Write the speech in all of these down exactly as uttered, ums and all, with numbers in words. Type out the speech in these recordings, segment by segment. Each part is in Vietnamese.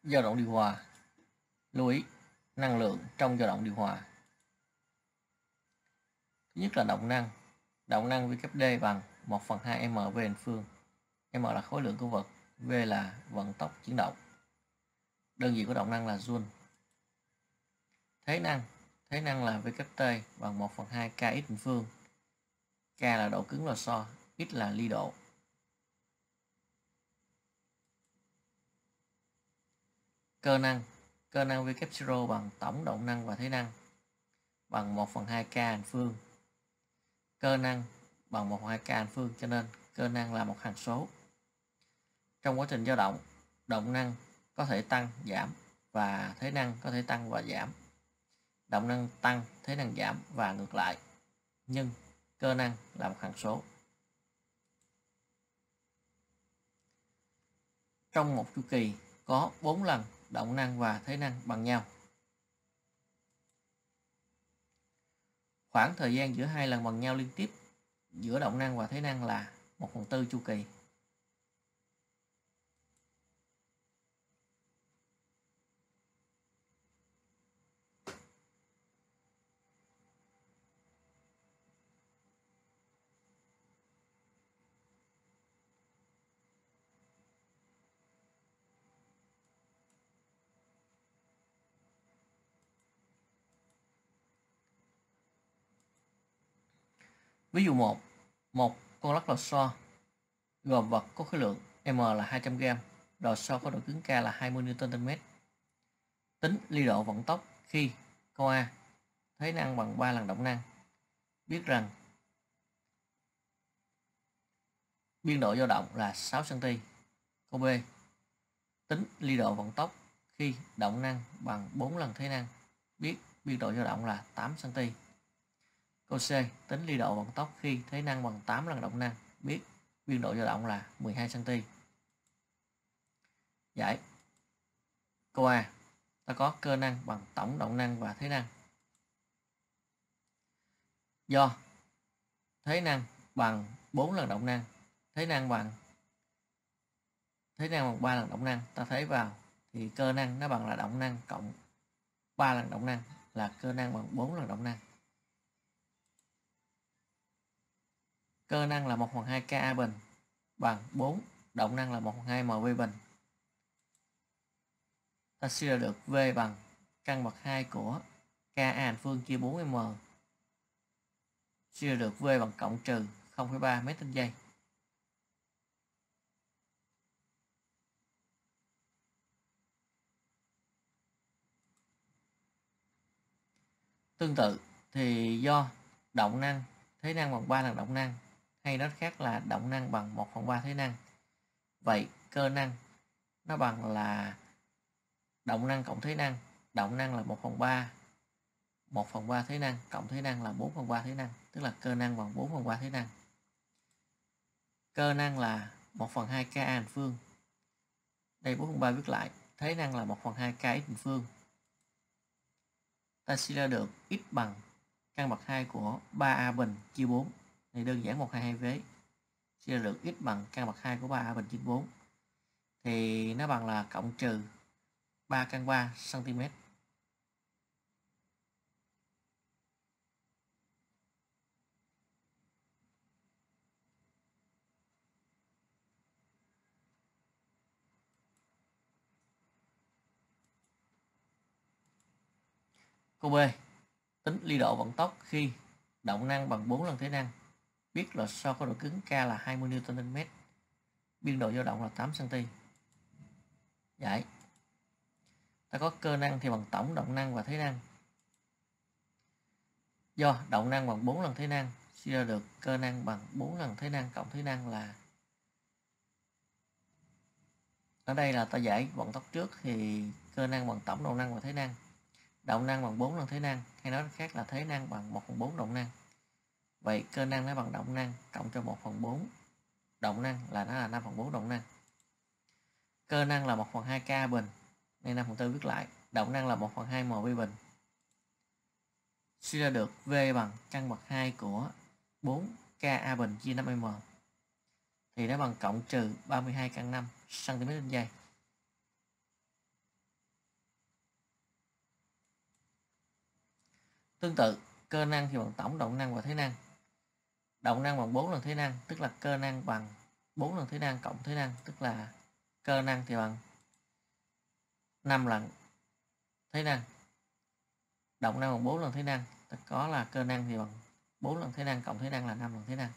Dao động điều hòa. Lưu ý, năng lượng trong dao động điều hòa. Thứ nhất là động năng. Động năng V kép D bằng một phần hai m v bình phương. M là khối lượng của vật, V là vận tốc chuyển động. Đơn vị của động năng là Joule. Thế năng. Thế năng là V kép T bằng một phần hai kx bình phương. K là độ cứng lò xo, X là ly độ. Cơ năng. Cơ năng V kép zero bằng tổng động năng và thế năng bằng một phần hai k bình phương. Cơ năng bằng một phần hai k bình phương, cho nên cơ năng là một hằng số. Trong quá trình dao động, động năng có thể tăng, giảm và thế năng có thể tăng và giảm. Động năng tăng, thế năng giảm và ngược lại. Nhưng cơ năng là một hằng số. Trong một chu kỳ có bốn lần động năng và thế năng bằng nhau. Khoảng thời gian giữa hai lần bằng nhau liên tiếp giữa động năng và thế năng là một phần tư chu kỳ. Ví dụ một, một con lắc lò xo gồm vật có khối lượng M là hai trăm gam, lò xo có độ cứng K là hai mươi Newton trên mét. Tính ly độ vận tốc khi câu A thế năng bằng ba lần động năng. Biết rằng biên độ dao động là sáu xăng ti mét. Câu B tính ly độ vận tốc khi động năng bằng bốn lần thế năng. Biết biên độ dao động là tám xăng ti mét. Câu C tính ly độ vận tốc khi thế năng bằng tám lần động năng. Biết biên độ dao động là mười hai xăng ti mét. Giải. Câu A, ta có cơ năng bằng tổng động năng và thế năng. Do thế năng bằng bốn lần động năng, thế năng bằng thế năng bằng ba lần động năng, ta thấy vào thì cơ năng nó bằng là động năng cộng ba lần động năng là cơ năng bằng bốn lần động năng. Cơ năng là một phần hai Ka bình bằng bốn, động năng là một phần hai mv bình. Ta suy ra được V bằng căn bậc hai của Ka bình phương chia bốn m. Suy ra được V bằng cộng trừ không phẩy ba mét trên giây. Tương tự thì do động năng thế năng bằng ba lần động năng, hay nói khác là động năng bằng một phần ba thế năng. Vậy cơ năng nó bằng là động năng cộng thế năng. Động năng là một phần ba, một phần ba thế năng cộng thế năng là bốn phần ba thế năng, tức là cơ năng bằng bốn phần ba thế năng. Cơ năng là một phần hai Ka bình phương. Đây bốn phần ba viết lại, thế năng là một phần hai Kx bình phương. Ta suy ra được x bằng căn bậc hai của ba a bình chia bốn. Này đơn giản một trăm hai mươi hai vế. Suy ra được x bằng căn bậc hai của ba a bình chia bốn. Thì nó bằng là cộng trừ ba căn ba xăng ti mét. Câu B tính ly độ vận tốc khi động năng bằng bốn lần thế năng. Biết lò xo có độ cứng K là hai mươi Newton trên mét. Biên độ dao động là tám xăng ti mét. Giải. Ta có cơ năng thì bằng tổng động năng và thế năng. Do động năng bằng bốn lần thế năng, suy ra được cơ năng bằng bốn lần thế năng cộng thế năng là, ở đây là ta giải vận tốc trước thì cơ năng bằng tổng động năng và thế năng. Động năng bằng bốn lần thế năng, hay nói khác là thế năng bằng một phần bốn động năng. Vậy cơ năng nó bằng động năng cộng cho một phần bốn động năng là nó là năm phần bốn động năng. Cơ năng là một phần hai Ka bình, nên năm phần tư viết lại. Động năng là một phần hai mv bình. Suy ra được V bằng căn bậc hai của bốn Ka bình chia năm m. Thì nó bằng cộng trừ ba mươi hai căn năm xăng ti mét trên giây. Tương tự, cơ năng thì bằng tổng động năng và thế năng. Động năng bằng bốn lần thế năng, tức là cơ năng bằng bốn lần thế năng cộng thế năng, tức là cơ năng thì bằng năm lần thế năng. Động năng bằng bốn lần thế năng, ta có là cơ năng thì bằng bốn lần thế năng cộng thế năng là năm lần thế năng.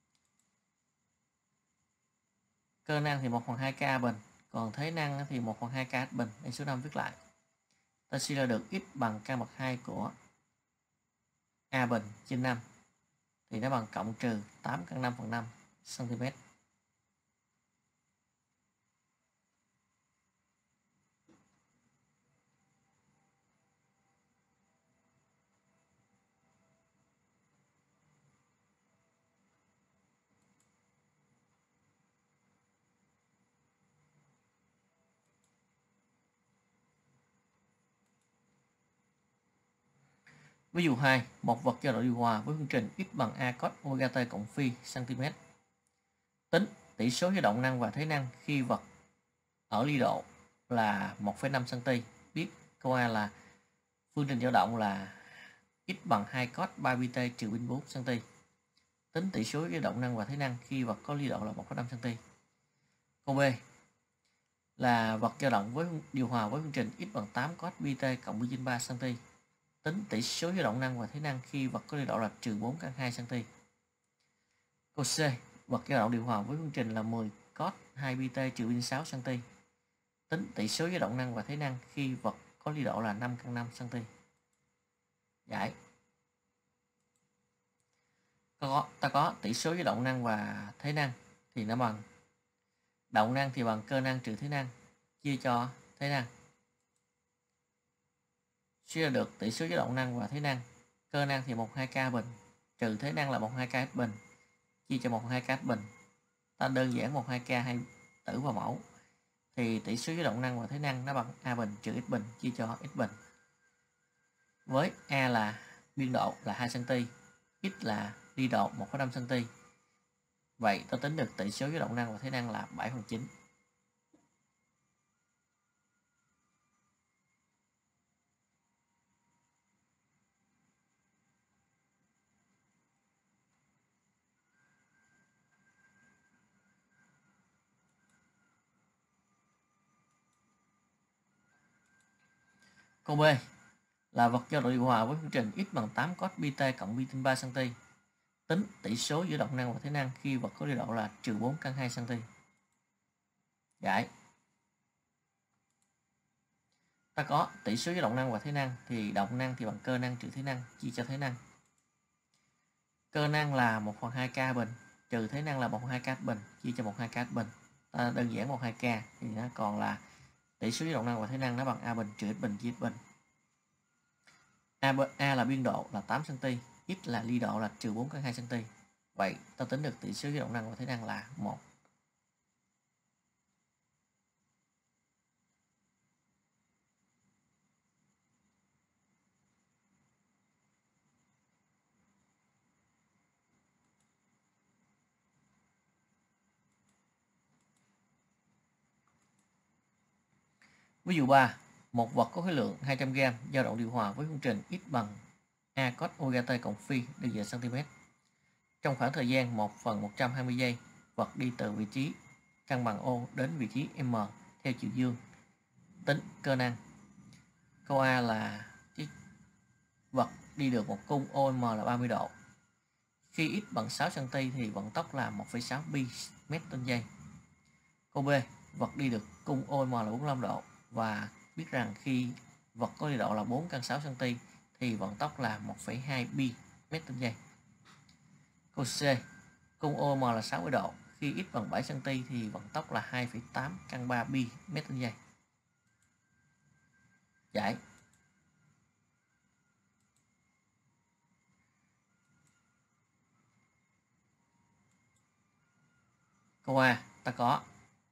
Cơ năng thì một phần hai k A bình, còn thế năng thì một phần hai k H bình. Đây số năm viết lại. Ta suy ra được x bằng căn bậc hai của A bình trên năm thì nó bằng cộng trừ tám căn năm phần năm cm. Ví dụ hai, một vật do độ điều hòa với phương trình x bằng a cos omega t cộng phi cm. Tính tỷ số dao động năng và thế năng khi vật ở ly độ là một phẩy năm xăng-ti-mét. Biết câu A là phương trình dao động là x bằng hai cos ba pi t trừ pin bốn xăng-ti-mét. Tính tỷ số dao động năng và thế năng khi vật có ly độ là một phẩy năm xăng-ti-mét. Câu B là vật dao động với điều hòa với phương trình x bằng tám cos pi t cộng pi trên ba xăng-ti-mét. Tính tỷ số dao động năng và thế năng khi vật có ly độ là trừ bốn căn hai xăng-ti-mét. Câu C, vật dao động điều hòa với phương trình là mười cos hai pi t trừ pi sáu xăng-ti-mét. Tính tỷ số dao động năng và thế năng khi vật có ly độ là năm căn năm xăng-ti-mét. Giải. Có, ta có tỷ số dao động năng và thế năng thì nó bằng động năng thì bằng cơ năng trừ thế năng chia cho thế năng. Suy ra được tỷ số dao động năng và thế năng, cơ năng thì một phần hai k bình trừ thế năng là một phần hai k H bình chia cho một phần hai k H bình. Ta đơn giản một phần hai k hay tử vào mẫu thì tỷ số dao động năng và thế năng nó bằng A bình trừ X bình chia cho X bình. Với A là biên độ là hai xăng-ti-mét, X là ly độ một phẩy năm xăng-ti-mét. Vậy ta tính được tỷ số dao động năng và thế năng là bảy phần chín. Câu B là vật do độ điều hòa với phương trình x bằng tám cos pi t cộng pi trên ba xăng-ti-mét. Tính tỷ số giữa động năng và thế năng khi vật có ly độ là trừ bốn căn hai xăng-ti-mét. Giải. Ta có tỷ số giữa động năng và thế năng thì động năng thì bằng cơ năng trừ thế năng chia cho thế năng. Cơ năng là một phần hai k bình trừ thế năng là một phần hai k H bình chia cho một phần hai k H bình. Ta đơn giản một phần hai k thì nó còn là tỷ số giữa động năng và thế năng nó bằng A bình trừ X bình chia X bình. A, A là biên độ là tám xăng-ti-mét, X là ly độ là trừ bốn căn hai xăng-ti-mét. Vậy ta tính được tỷ số giữa động năng và thế năng là một. Ví dụ ba, một vật có khối lượng hai trăm gam dao động điều hòa với phương trình x bằng a cos omega t cộng phi đơn vị cm. Trong khoảng thời gian một phần một trăm hai mươi giây, vật đi từ vị trí cân bằng O đến vị trí M theo chiều dương. Tính cơ năng. Câu A là vật đi được một cung O M là ba mươi độ. Khi x bằng sáu xăng-ti-mét thì vận tốc là một phẩy sáu pi mét trên giây. Câu B, vật đi được cung O M là bốn mươi lăm độ và biết rằng khi vật có ly độ là bốn căn sáu xăng-ti-mét thì vận tốc là một phẩy hai pi mét trên giây. Câu C, cung O M là sáu mươi độ, khi x bằng bảy xăng-ti-mét thì vận tốc là hai phẩy tám căn ba pi mét trên giây. Giải. Câu A, ta có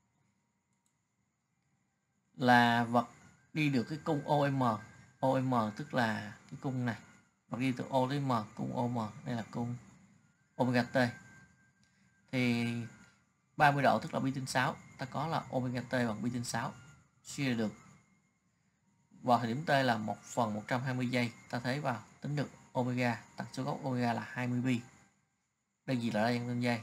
là vật đi được cái cung O M. O M tức là cái cung này. Vật đi từ O đến M, cung O M, đây là cung omega t. Thì ba mươi độ tức là pi trên sáu, ta có là omega t bằng pi trên sáu. Suy ra được vào thời điểm T là một phần một trăm hai mươi giây, ta thấy vào tính được omega, tần số gốc omega là hai mươi pi. Đơn vị là đa dân giây.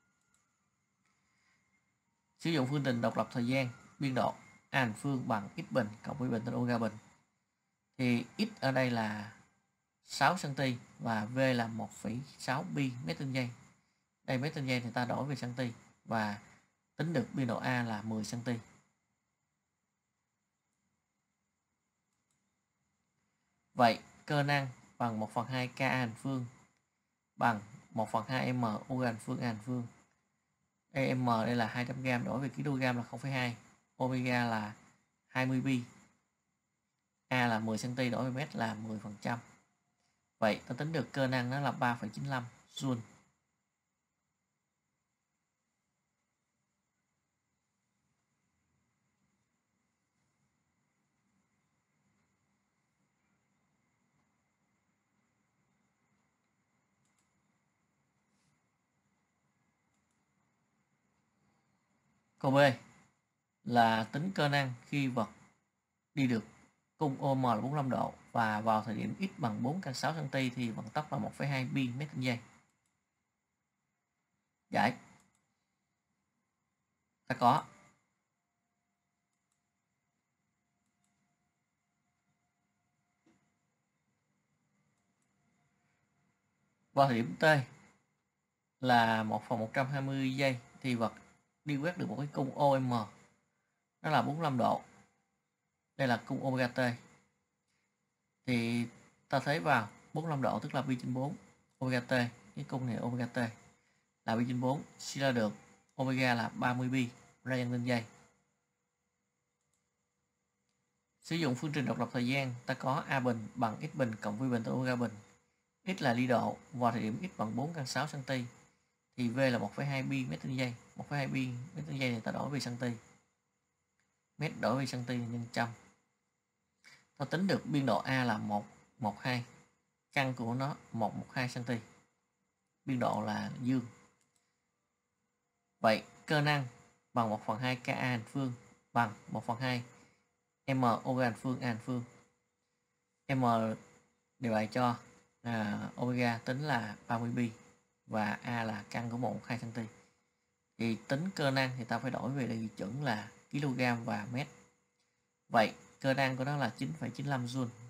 Sử dụng phương trình độc lập thời gian, biên độ a bình phương bằng x bình cộng với bình trên omega bình. Thì x ở đây là sáu xăng-ti và v là một phẩy sáu pi mét trên giây. Đây mét trên giây thì ta đổi về xăng-ti và tính được biên độ A là mười xăng-ti. Vậy cơ năng bằng một phần hai Ka bình phương bằng một phần hai m omega bình phương A bình phương. Đây m đây là hai trăm gam, đổi về kg là không phẩy hai, omega là hai mươi pi, A là mười xăng-ti, đổi về mét là mười phần trăm. Vậy ta tính được cơ năng nó là ba phẩy chín mươi lăm joule. Câu B là tính cơ năng khi vật đi được cung ô em là bốn mươi lăm độ và vào thời điểm x bằng bốn căn sáu xăng-ti thì vận tốc là một phẩy hai pi mét trên giây. Giải. Ta có vào thời điểm T là một phần một trăm hai mươi giây thì vật đi quét được một cái cung ô em, nó là bốn mươi lăm độ. Đây là cung omega T. Thì ta thấy vào bốn mươi lăm độ tức là pi trên bốn omega T, cái cung này omega T là pi trên bốn, suy ra được omega là ba mươi pi radian trên giây. Sử dụng phương trình độc lập thời gian, ta có A bình bằng x bình cộng V bình trên omega bình. X là ly độ, vào thời điểm x bằng bốn căn sáu xăng-ti thì V là một phẩy hai pi mét trên giây. một phẩy hai pi mét trên giây thì ta đổi về xăng-ti. Mét đổi về xăng-ti nhân trăm. Ta tính được biên độ A là một trăm mười hai, căn của nó một trăm mười hai xăng-ti. Biên độ là dương. Vậy cơ năng bằng một phần hai Ka bình phương bằng một phần hai m omega bình phương A bình phương. M đề bài cho à, omega tính là ba mươi pi và A là căn của một trăm mười hai xăng-ti. Thì tính cơ năng thì ta phải đổi về đơn vị chuẩn là kg và mét. Vậy cơ năng của nó là chín phẩy chín mươi lăm joule.